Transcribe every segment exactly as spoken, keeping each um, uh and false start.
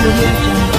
audio jungle.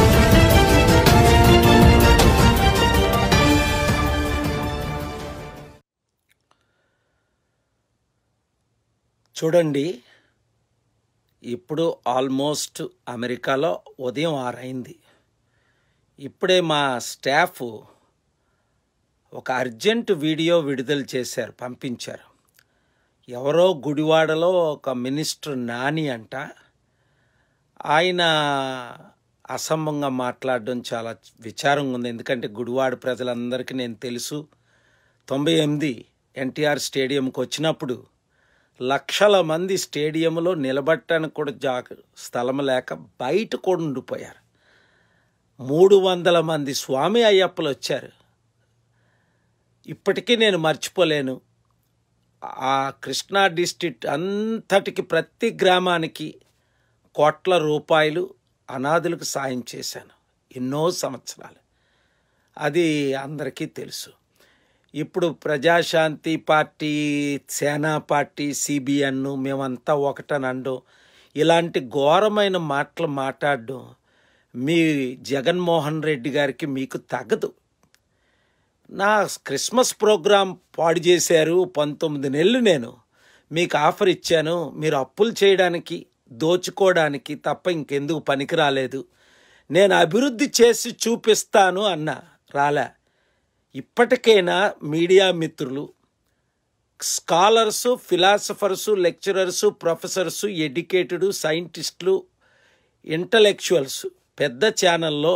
చూడండి, ఇప్పుడు almost అమెరికాలో ఉదయం ఆరైంది. ఇప్పుడే మా స్టాఫ్ ఒక అర్జెంట్ వీడియో విడుదల చేశారు, పంపించారు. ఎవరో గుడివాడలో ఒక మినిస్టర్ నాని అంట, ఆయన అసంభంగా మాట్లాడడం చాలా విచారంగా ఉంది. ఎందుకంటే గుడివాడ ప్రజలందరికీ నేను తెలుసు. తొంభై ఎనిమిది ఎన్టీఆర్ స్టేడియంకి వచ్చినప్పుడు లక్షల మంది స్టేడియంలో నిలబట్టడానికి కూడా జాగ స్థలం లేక బయట కూడా ఉండిపోయారు. మూడు వందల మంది స్వామి అయ్యప్పలు వచ్చారు. ఇప్పటికీ నేను మర్చిపోలేను. ఆ కృష్ణా డిస్ట్రిక్ట్ అంతటికి ప్రతి గ్రామానికి కోట్ల రూపాయలు అనాథులకు సాయం చేశాను ఎన్నో సంవత్సరాలు. అది అందరికీ తెలుసు. ఇప్పుడు Prajashanti party, Sena party, CBN మేమంతా ఒకటనండం, ఇలాంటి ఘోరమైన మాటలు మాట్లాడడం మీ జగన్మోహన్ రెడ్డి గారికి మీకు తగదు. నా క్రిస్మస్ ప్రోగ్రాం పాడు చేశారు. పంతొమ్మిది నెలలు నేను మీకు ఆఫర్ ఇచ్చాను. మీరు అప్పులు చేయడానికి, దోచుకోవడానికి తప్ప ఇంకెందుకు పనికి రాలేదు. నేను అభివృద్ధి చేసి చూపిస్తాను అన్నా, రాలే. ఇప్పటికైనా మీడియా మిత్రులు, scholars, philosophers, lecturers, professors, educated సైంటిస్టులు, ఇంటలెక్చువల్స్ పెద్ద ఛానల్లో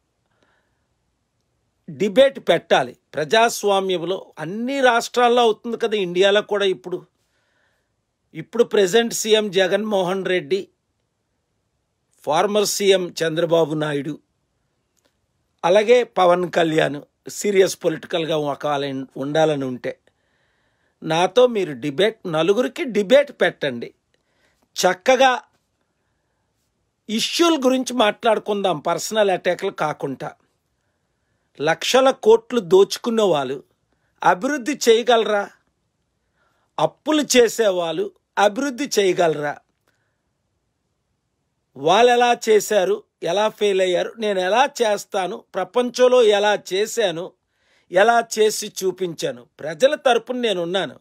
డిబేట్ పెట్టాలి. ప్రజాస్వామ్యంలో అన్ని రాష్ట్రాల్లో అవుతుంది కదా, ఇండియాలో కూడా. ఇప్పుడు ఇప్పుడు present CM Jaganmohan Reddy, former CM Chandrababu Naidu, అలాగే పవన్ కళ్యాణ్ సీరియస్ పొలిటికల్గా ఒకవేళ ఉండాలని ఉంటే నాతో మీరు డిబేట్, నలుగురికి డిబేట్ పెట్టండి. చక్కగా ఇష్యూల గురించి మాట్లాడుకుందాం, పర్సనల్ అటాక్లు కాకుండా. లక్షల కోట్లు దోచుకున్న వాళ్ళు అభివృద్ధి చేయగలరా? అప్పులు చేసేవాళ్ళు అభివృద్ధి చేయగలరా? వాళ్ళు ఎలా చేశారు, ఎలా ఫెయిల్ అయ్యారు, నేను ఎలా చేస్తాను, ప్రపంచంలో ఎలా చేశాను, ఎలా చేసి చూపించాను, ప్రజల తరపున నేనున్నాను.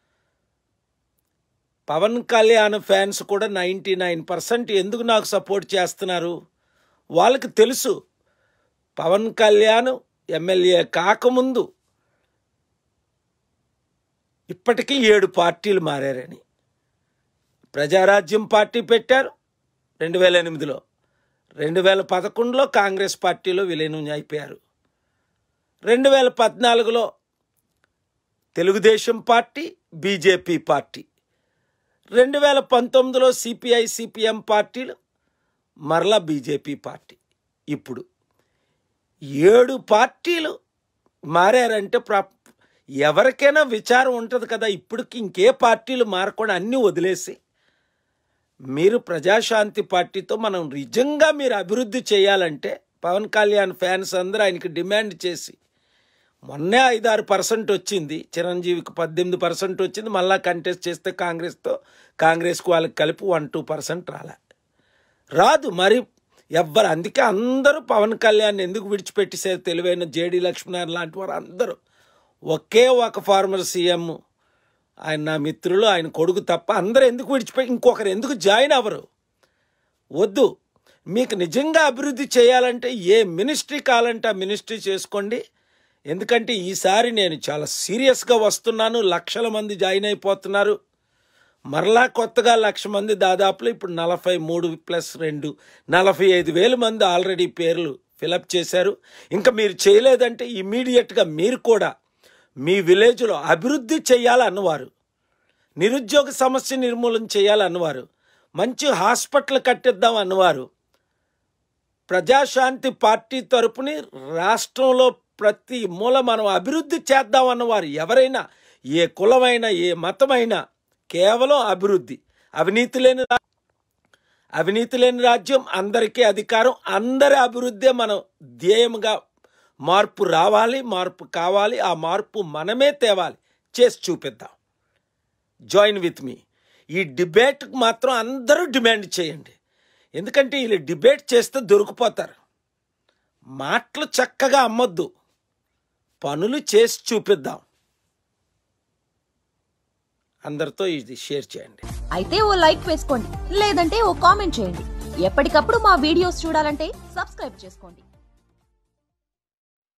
పవన్ కళ్యాణ్ ఫ్యాన్స్ కూడా నైంటీ నైన్ పర్సెంట్ ఎందుకు నాకు సపోర్ట్ చేస్తున్నారు? వాళ్ళకి తెలుసు పవన్ కళ్యాణ్ ఎమ్మెల్యే కాకముందు ఇప్పటికీ ఏడు పార్టీలు మారారని. ప్రజారాజ్యం పార్టీ పెట్టారు రెండు వేల ఎనిమిదిలో. రెండు వేల పదకొండులో కాంగ్రెస్ పార్టీలో విలీనం అయిపోయారు. రెండు వేల పద్నాలుగులో తెలుగుదేశం పార్టీ, బీజేపీ పార్టీ. రెండు వేల పంతొమ్మిదిలో సిపిఐ, సిపిఎం పార్టీలు, మరలా బీజేపీ పార్టీ. ఇప్పుడు ఏడు పార్టీలు మారారంటే ప్ర ఎవరికైనా విచారం ఉంటుంది కదా. ఇప్పటికి ఇంకే పార్టీలు మారకుండా అన్నీ వదిలేసి మీరు ప్రజాశాంతి పార్టీతో మనం నిజంగా మీరు అభివృద్ధి చేయాలంటే, పవన్ కళ్యాణ్ ఫ్యాన్స్ అందరూ ఆయనకి డిమాండ్ చేసి, మొన్నే ఐదారు పర్సెంట్ వచ్చింది, చిరంజీవికి పద్దెనిమిది పర్సెంట్ వచ్చింది. మళ్ళా కంటెస్ట్ చేస్తే కాంగ్రెస్తో, కాంగ్రెస్కి వాళ్ళకి కలిపి వన్ టూ పర్సెంట్ రాలే, రాదు మరి ఎవ్వరు. అందుకే అందరూ పవన్ కళ్యాణ్ ఎందుకు విడిచిపెట్టేసారు? తెలివైన జేడీ లక్ష్మీనారాయణ లాంటి వారు అందరూ. ఒకే ఒక ఫార్మర్ సీఎం, ఆయన నా మిత్రులు, ఆయన కొడుకు తప్ప అందరూ ఎందుకు విడిచిపెట్టి ఇంకొకరు ఎందుకు జాయిన్ అవ్వరు? వద్దు. మీకు నిజంగా అభివృద్ధి చేయాలంటే ఏ మినిస్ట్రీ కావాలంటే ఆ మినిస్ట్రీ చేసుకోండి. ఎందుకంటే ఈసారి నేను చాలా సీరియస్గా వస్తున్నాను. లక్షల మంది జాయిన్ అయిపోతున్నారు. మరలా కొత్తగా లక్ష మంది దాదాపులో ఇప్పుడు నలభై మూడు ప్లస్ రెండు నలభై ఐదు వేల మంది ఆల్రెడీ పేర్లు ఫిలప్ చేశారు. ఇంకా మీరు చేయలేదంటే ఇమీడియట్గా మీరు కూడా మీ విలేజ్లో అభివృద్ధి చేయాలన్నవారు, నిరుద్యోగ సమస్య నిర్మూలన చేయాలన్నవారు, మంచి హాస్పిటల్ కట్టిద్దాం అన్నవారు, ప్రజాశాంతి పార్టీ తరపుని రాష్ట్రంలో ప్రతి మూల మనం అభివృద్ధి చేద్దాం అన్నవారు ఎవరైనా, ఏ కులమైనా, ఏ మతమైనా, కేవలం అభివృద్ధి. అవినీతి లేని అవినీతి లేని రాజ్యం, అందరికీ అధికారం, అందరి అభివృద్ధి మనం ధ్యేయంగా. మార్పు రావాలి, మార్పు కావాలి, ఆ మార్పు మనమే తేవాలి, చేసి చూపిద్దాం. Join with me. ఈ డిబేట్కి మాత్రం అందరూ డిమాండ్ చేయండి. ఎందుకంటే వీళ్ళు డిబేట్ చేస్తే దొరికిపోతారు. మాటలు చక్కగా అమ్మొద్దు, పనులు చేసి చూపిద్దాం. అందరితో ఇది షేర్ చేయండి. అయితే ఓ లైక్ వేసుకోండి, లేదంటే ఓ కామెంట్ చేయండి. ఎప్పటికప్పుడు మా వీడియోస్ చూడాలంటే సబ్స్క్రైబ్ చేసుకోండి.